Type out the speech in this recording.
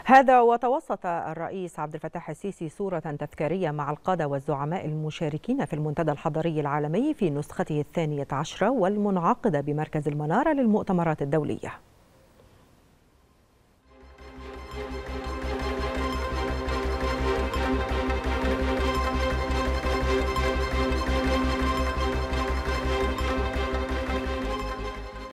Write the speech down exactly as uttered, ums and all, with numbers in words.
هذا وتوسط الرئيس عبد الفتاح السيسي صورة تذكارية مع القادة والزعماء المشاركين في المنتدى الحضري العالمي في نسخته الثانية عشرة والمنعقدة بمركز المنارة للمؤتمرات الدولية.